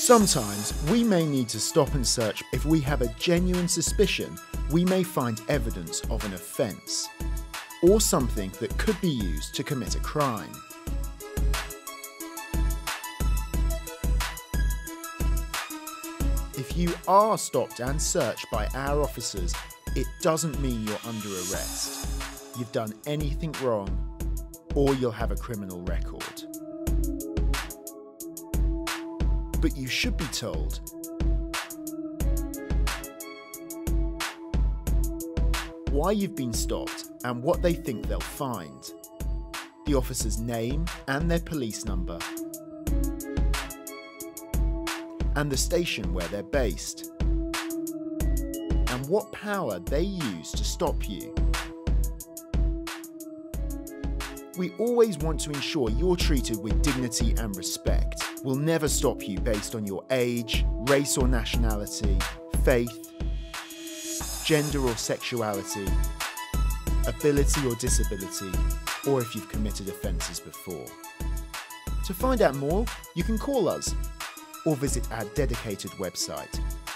Sometimes we may need to stop and search if we have a genuine suspicion we may find evidence of an offence, or something that could be used to commit a crime. If you are stopped and searched by our officers, it doesn't mean you're under arrest. You've done anything wrong, or you'll have a criminal record. But you should be told why you've been stopped and what they think they'll find, the officer's name and their police number, and the station where they're based, and what power they use to stop you. We always want to ensure you're treated with dignity and respect. We'll never stop you based on your age, race or nationality, faith, gender or sexuality, ability or disability, or if you've committed offences before. To find out more, you can call us or visit our dedicated website